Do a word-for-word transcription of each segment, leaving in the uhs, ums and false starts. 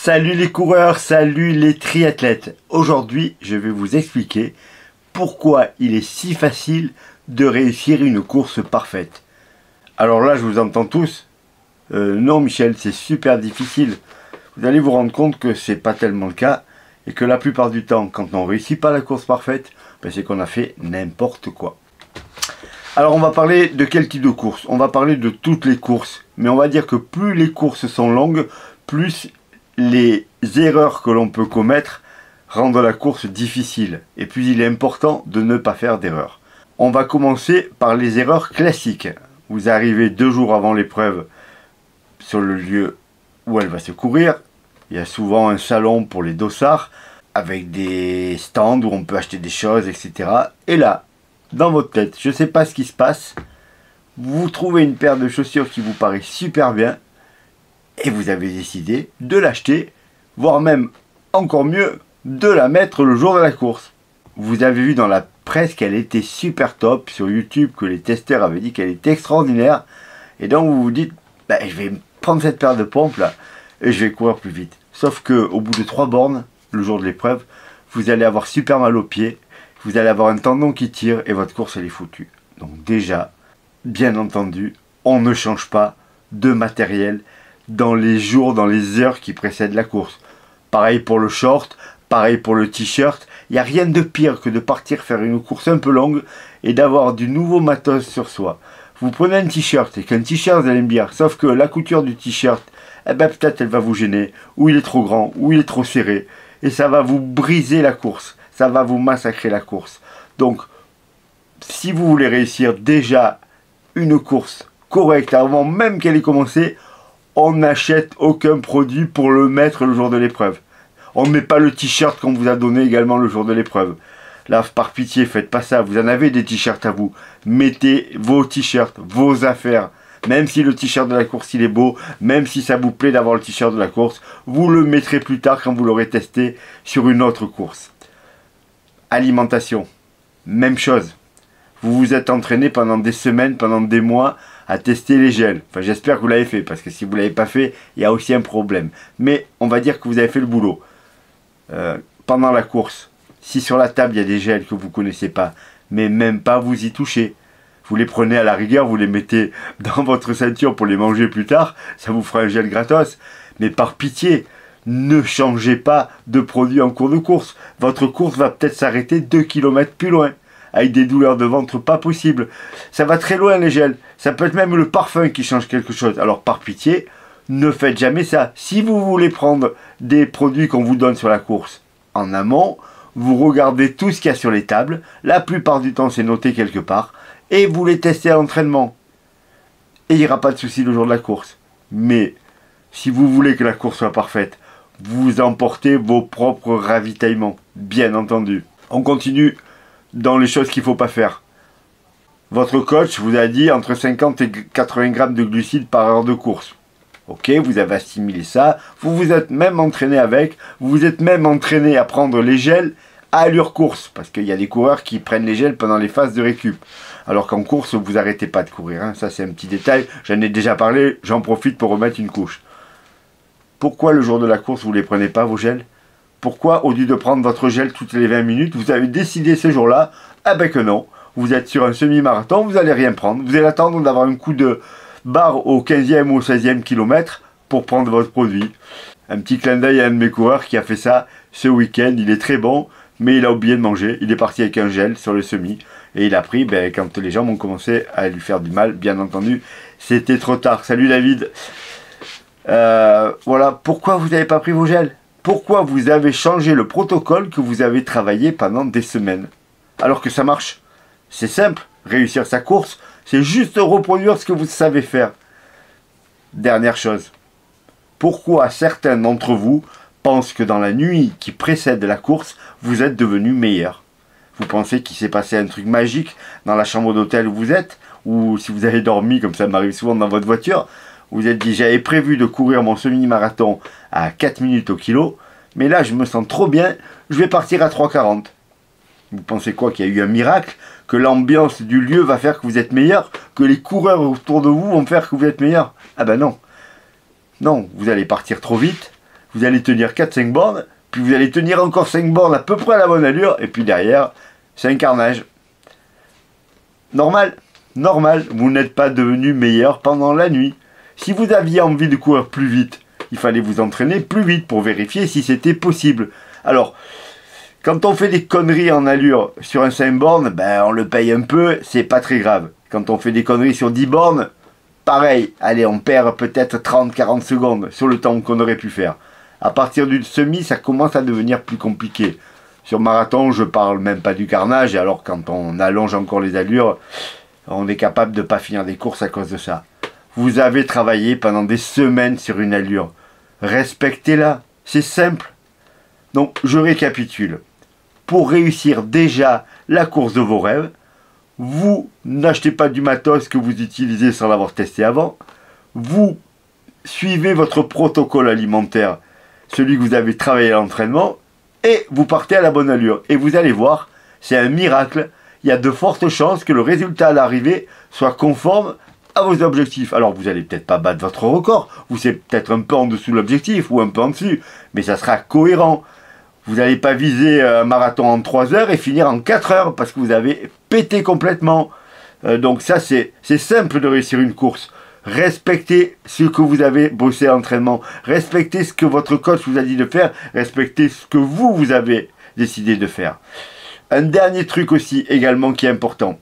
Salut les coureurs, salut les triathlètes. Aujourd'hui, je vais vous expliquer pourquoi il est si facile de réussir une course parfaite. Alors là, je vous entends tous. Euh, non Michel, c'est super difficile. Vous allez vous rendre compte que c'est pas tellement le cas et que la plupart du temps, quand on ne réussit pas la course parfaite, ben c'est qu'on a fait n'importe quoi. Alors on va parler de quel type de course? On va parler de toutes les courses, mais on va dire que plus les courses sont longues, plus les erreurs que l'on peut commettre rendent la course difficile. Et puis il est important de ne pas faire d'erreurs. On va commencer par les erreurs classiques. Vous arrivez deux jours avant l'épreuve sur le lieu où elle va se courir. Il y a souvent un salon pour les dossards avec des stands où on peut acheter des choses, et cetera. Et là, dans votre tête, je ne sais pas ce qui se passe, vous trouvez une paire de chaussures qui vous paraît super bien et vous avez décidé de l'acheter, voire même encore mieux, de la mettre le jour de la course. Vous avez vu dans la presse qu'elle était super top, sur YouTube que les testeurs avaient dit qu'elle était extraordinaire, et donc vous vous dites, bah, je vais prendre cette paire de pompes là et je vais courir plus vite. Sauf que au bout de trois bornes, le jour de l'épreuve, vous allez avoir super mal aux pieds, vous allez avoir un tendon qui tire et votre course elle est foutue. Donc déjà, bien entendu, on ne change pas de matériel dans les jours, dans les heures qui précèdent la course. Pareil pour le short, pareil pour le t-shirt. Il n'y a rien de pire que de partir faire une course un peu longue et d'avoir du nouveau matos sur soi. Vous prenez un t-shirt et qu'un t-shirt vous allez me dire, sauf que la couture du t-shirt, eh ben peut-être elle va vous gêner, ou il est trop grand, ou il est trop serré, et ça va vous briser la course, ça va vous massacrer la course. Donc, si vous voulez réussir déjà une course correcte avant même qu'elle ait commencé, on n'achète aucun produit pour le mettre le jour de l'épreuve. On ne met pas le t-shirt qu'on vous a donné également le jour de l'épreuve. Là, par pitié, faites pas ça. Vous en avez des t-shirts à vous. Mettez vos t-shirts, vos affaires. Même si le t-shirt de la course il est beau, même si ça vous plaît d'avoir le t-shirt de la course, vous le mettrez plus tard quand vous l'aurez testé sur une autre course. Alimentation, même chose. Vous vous êtes entraîné pendant des semaines, pendant des mois à tester les gels. Enfin, j'espère que vous l'avez fait, parce que si vous ne l'avez pas fait, il y a aussi un problème. Mais on va dire que vous avez fait le boulot. Euh, pendant la course, si sur la table il y a des gels que vous ne connaissez pas, mais même pas vous y touchez, vous les prenez à la rigueur, vous les mettez dans votre ceinture pour les manger plus tard, ça vous fera un gel gratos. Mais par pitié, ne changez pas de produit en cours de course. Votre course va peut-être s'arrêter deux kilomètres plus loin, avec des douleurs de ventre pas possibles. Ça va très loin les gels. Ça peut être même le parfum qui change quelque chose. Alors par pitié, ne faites jamais ça. Si vous voulez prendre des produits qu'on vous donne sur la course en amont, vous regardez tout ce qu'il y a sur les tables. La plupart du temps, c'est noté quelque part. Et vous les testez à l'entraînement. Et il n'y aura pas de souci le jour de la course. Mais si vous voulez que la course soit parfaite, vous emportez vos propres ravitaillements. Bien entendu. On continue dans les choses qu'il ne faut pas faire. Votre coach vous a dit entre cinquante et quatre-vingts grammes de glucides par heure de course. Ok, vous avez assimilé ça, vous vous êtes même entraîné avec, vous vous êtes même entraîné à prendre les gels à allure course, parce qu'il y a des coureurs qui prennent les gels pendant les phases de récup, alors qu'en course, vous n'arrêtez pas de courir, hein. Ça c'est un petit détail, j'en ai déjà parlé, j'en profite pour remettre une couche. Pourquoi le jour de la course, vous ne les prenez pas, vos gels? Pourquoi, au lieu de prendre votre gel toutes les vingt minutes, vous avez décidé ce jour-là, ah ben que non, vous êtes sur un semi-marathon, vous n'allez rien prendre, vous allez attendre d'avoir un coup de barre au quinzième ou au seizième kilomètre pour prendre votre produit. Un petit clin d'œil à un de mes coureurs qui a fait ça ce week-end, il est très bon, mais il a oublié de manger, il est parti avec un gel sur le semi, et il a pris, ben, quand les jambes ont commencé à lui faire du mal, bien entendu, c'était trop tard. Salut David. Euh, voilà, pourquoi vous n'avez pas pris vos gels? Pourquoi vous avez changé le protocole que vous avez travaillé pendant des semaines? Alors que ça marche. C'est simple, réussir sa course, c'est juste reproduire ce que vous savez faire. Dernière chose. Pourquoi certains d'entre vous pensent que dans la nuit qui précède la course, vous êtes devenu meilleur? Vous pensez qu'il s'est passé un truc magique dans la chambre d'hôtel où vous êtes? Ou si vous avez dormi, comme ça m'arrive souvent dans votre voiture, vous êtes dit, j'avais prévu de courir mon semi-marathon à quatre minutes au kilo, mais là je me sens trop bien, je vais partir à trois quarante. Vous pensez quoi, qu'il y a eu un miracle? Que l'ambiance du lieu va faire que vous êtes meilleur? Que les coureurs autour de vous vont faire que vous êtes meilleur? Ah ben non. Non, vous allez partir trop vite, vous allez tenir quatre cinq bornes, puis vous allez tenir encore cinq bornes à peu près à la bonne allure, et puis derrière, c'est un carnage. Normal, normal, vous n'êtes pas devenu meilleur pendant la nuit. Si vous aviez envie de courir plus vite, il fallait vous entraîner plus vite pour vérifier si c'était possible. Alors, quand on fait des conneries en allure sur un cinq bornes, ben on le paye un peu, c'est pas très grave. Quand on fait des conneries sur dix bornes, pareil, allez, on perd peut-être trente à quarante secondes sur le temps qu'on aurait pu faire. À partir du semi, ça commence à devenir plus compliqué. Sur marathon, je parle même pas du carnage, et alors quand on allonge encore les allures, on est capable de ne pas finir des courses à cause de ça. Vous avez travaillé pendant des semaines sur une allure. Respectez-la, c'est simple. Donc, je récapitule. Pour réussir déjà la course de vos rêves, vous n'achetez pas du matos que vous utilisez sans l'avoir testé avant. Vous suivez votre protocole alimentaire, celui que vous avez travaillé à l'entraînement, et vous partez à la bonne allure. Et vous allez voir, c'est un miracle. Il y a de fortes chances que le résultat à l'arrivée soit conforme à vos objectifs. Alors vous n'allez peut-être pas battre votre record, vous serez peut-être un peu en dessous de l'objectif ou un peu en dessus, mais ça sera cohérent. Vous n'allez pas viser un marathon en trois heures et finir en quatre heures parce que vous avez pété complètement. Euh, donc ça c'est simple de réussir une course. Respectez ce que vous avez bossé à l'entraînement, respectez ce que votre coach vous a dit de faire, respectez ce que vous, vous avez décidé de faire. Un dernier truc aussi également qui est important,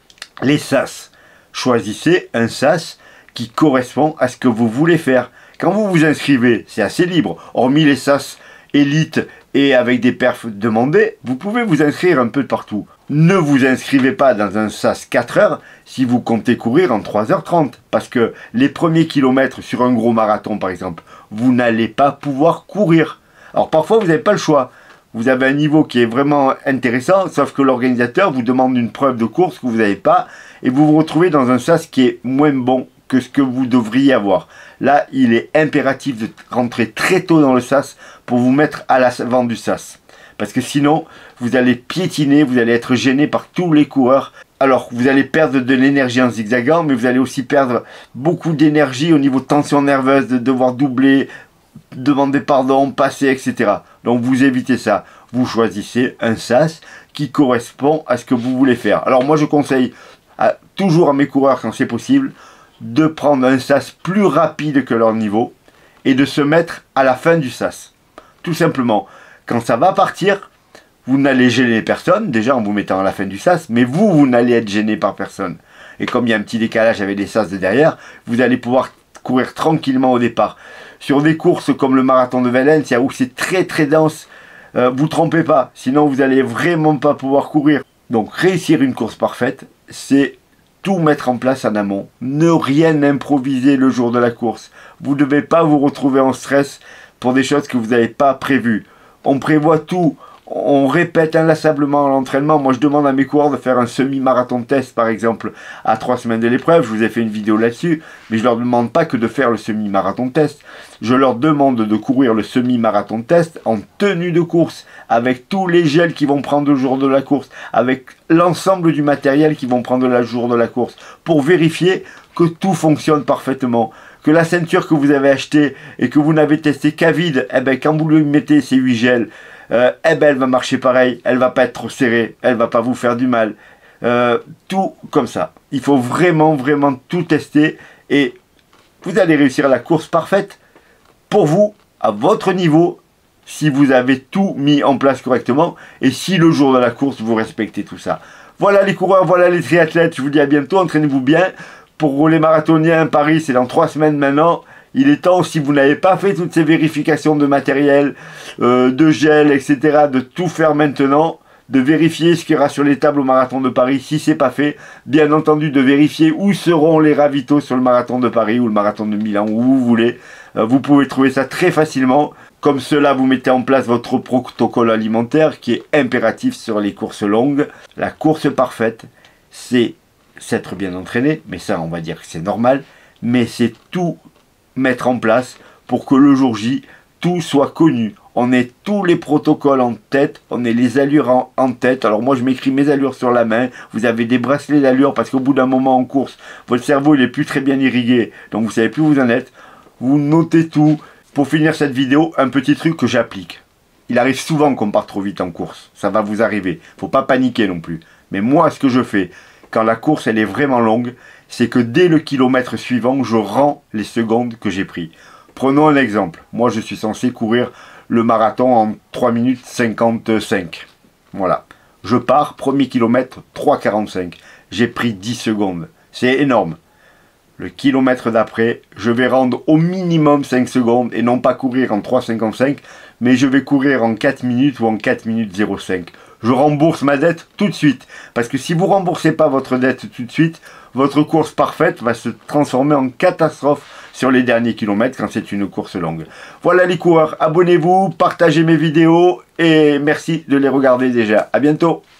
les sas. Choisissez un sas qui correspond à ce que vous voulez faire. Quand vous vous inscrivez, c'est assez libre. Hormis les sas élite et avec des perfs demandés, vous pouvez vous inscrire un peu de partout. Ne vous inscrivez pas dans un sas quatre heures si vous comptez courir en trois heures trente. Parce que les premiers kilomètres sur un gros marathon par exemple, vous n'allez pas pouvoir courir. Alors parfois vous n'avez pas le choix. Vous avez un niveau qui est vraiment intéressant, sauf que l'organisateur vous demande une preuve de course que vous n'avez pas, et vous vous retrouvez dans un sas qui est moins bon que ce que vous devriez avoir. Là, il est impératif de rentrer très tôt dans le sas pour vous mettre à l'avant du sas. Parce que sinon, vous allez piétiner, vous allez être gêné par tous les coureurs. Alors, vous allez perdre de l'énergie en zigzagant, mais vous allez aussi perdre beaucoup d'énergie au niveau de tension nerveuse, de devoir doubler, demander pardon, passer, et cetera. Donc vous évitez ça. Vous choisissez un sas qui correspond à ce que vous voulez faire. Alors moi je conseille à, toujours à mes coureurs quand c'est possible de prendre un sas plus rapide que leur niveau et de se mettre à la fin du sas. Tout simplement. Quand ça va partir, vous n'allez gêner personne, déjà en vous mettant à la fin du sas, mais vous, vous n'allez être gêné par personne. Et comme il y a un petit décalage avec les sas de derrière, vous allez pouvoir courir tranquillement au départ. Sur des courses comme le marathon de Valence, où c'est très très dense, euh, vous trompez pas, sinon vous allez vraiment pas pouvoir courir. Donc réussir une course parfaite, c'est tout mettre en place en amont. Ne rien improviser le jour de la course. Vous ne devez pas vous retrouver en stress pour des choses que vous n'avez pas prévues. On prévoit tout. On répète inlassablement à l'entraînement. Moi, je demande à mes coureurs de faire un semi-marathon test, par exemple, à trois semaines de l'épreuve. Je vous ai fait une vidéo là-dessus. Mais je leur demande pas que de faire le semi-marathon test. Je leur demande de courir le semi-marathon test en tenue de course, avec tous les gels qu'ils vont prendre le jour de la course, avec l'ensemble du matériel qu'ils vont prendre le jour de la course, pour vérifier que tout fonctionne parfaitement. Que la ceinture que vous avez achetée et que vous n'avez testé qu'à vide, eh ben, quand vous lui mettez ces huit gels, Euh, eh ben elle va marcher pareil, elle va pas être trop serrée, elle va pas vous faire du mal, euh, tout comme ça. Il faut vraiment vraiment tout tester et vous allez réussir la course parfaite pour vous, à votre niveau, si vous avez tout mis en place correctement et si le jour de la course vous respectez tout ça. Voilà les coureurs, voilà les triathlètes, je vous dis à bientôt, entraînez-vous bien. Pour les marathoniens, Paris c'est dans trois semaines maintenant. Il est temps, si vous n'avez pas fait toutes ces vérifications de matériel, euh, de gel, et cetera, de tout faire maintenant, de vérifier ce qu'il y aura sur les tables au marathon de Paris, si ce n'est pas fait. Bien entendu, de vérifier où seront les ravitaux sur le marathon de Paris ou le marathon de Milan, où vous voulez. Euh, vous pouvez trouver ça très facilement. Comme cela, vous mettez en place votre protocole alimentaire qui est impératif sur les courses longues. La course parfaite, c'est s'être bien entraîné, mais ça, on va dire que c'est normal, mais c'est tout mettre en place pour que le jour J, tout soit connu. On ait tous les protocoles en tête, on ait les allures en, en tête. Alors moi je m'écris mes allures sur la main, vous avez des bracelets d'allure parce qu'au bout d'un moment en course, votre cerveau il est plus très bien irrigué, donc vous savez plus où vous en êtes. Vous notez tout, Pour finir cette vidéo, un petit truc que j'applique. Il arrive souvent qu'on parte trop vite en course. Ça va vous arriver. Faut pas paniquer non plus. Mais moi, ce que je fais, quand la course elle est vraiment longue, c'est que dès le kilomètre suivant, je rends les secondes que j'ai pris. Prenons un exemple. Moi, je suis censé courir le marathon en trois minutes cinquante-cinq. Voilà. Je pars, premier kilomètre, trois quarante-cinq. J'ai pris dix secondes. C'est énorme. Le kilomètre d'après, je vais rendre au minimum cinq secondes et non pas courir en trois cinquante-cinq, mais je vais courir en quatre minutes ou en quatre minutes zéro cinq. Je rembourse ma dette tout de suite. Parce que si vous ne remboursez pas votre dette tout de suite, votre course parfaite va se transformer en catastrophe sur les derniers kilomètres quand c'est une course longue. Voilà les coureurs, abonnez-vous, partagez mes vidéos et merci de les regarder déjà. À bientôt.